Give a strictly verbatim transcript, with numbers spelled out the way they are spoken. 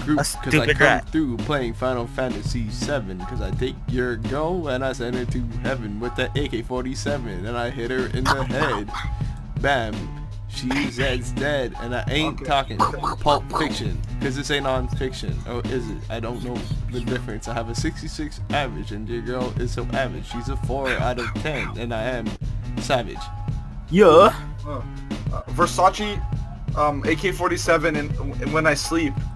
group A because I stupid come rat. through playing Final Fantasy seven because I take your girl and I send her to heaven with the A K forty-seven and I hit her in the head. Bam. She's dead and I ain't Okay. talking Pulp Fiction because this ain't non-fiction. Or is it? I don't know the difference. I have a sixty-six average and your girl is so average. She's a four out of ten and I am savage. Yeah. Uh, uh, Versace, um, A K forty-seven, and, and when I sleep,